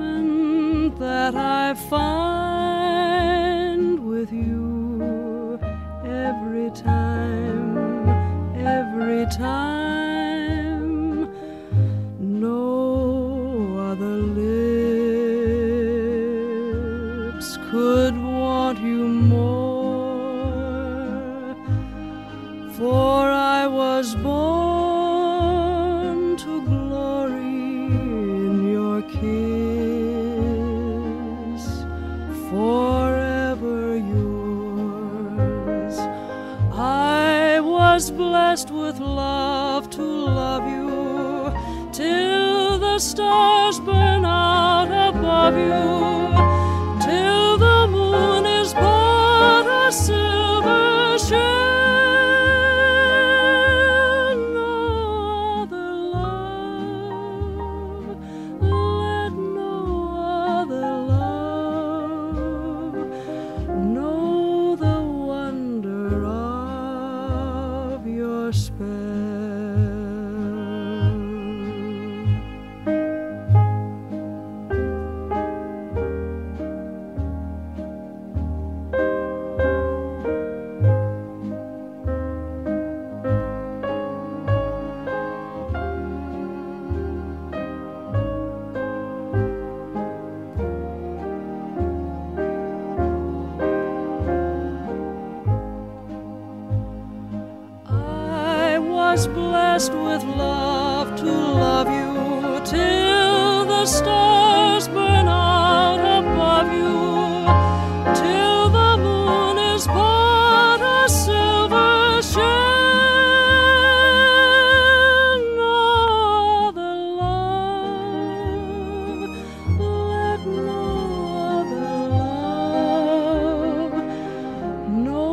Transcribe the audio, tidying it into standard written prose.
contentment that I find with you every time, every time. No other lips could want you more, for I was born to glory in your kiss, forever yours. I was blessed with love to love you till the stars burn out above you, till the moon is but a silver shell. No other love, let no other love know the wonder of your spell. Was blessed with love to love you till the stars burn out above you, till the moon is but a silver shell. No other love, let no other love know.